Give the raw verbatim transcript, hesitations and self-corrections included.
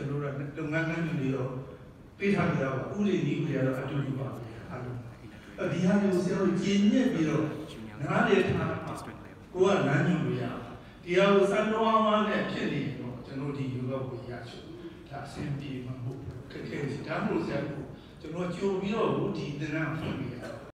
ကျွန်တော်တို့လုပ်ငန်းကမ်းတွေတော့ပေးထားကြတာပါဥတွေဒီဥတွေကတော့အတူတူပါအားလုံးအဲဒီဟာကိုဆရာတို့ကျင့်ညက်ပြီးတော့နားလေထားကိုကလမ်းညွှန်လို့ရဒီဟာကိုစံတော်အောင်နဲ့ဖြစ်နေတော့ကျွန်တော်ဒီယောဂကိုရချို့ဒါအဆင်ပြေမှာဟုတ်ခက်ခဲစီဒါမှမဟုတ်ဆရာတို့ကျွန်တော်ကြိုပြီးတော့ဒီသင်္ကန်းဖွင့်ပြရ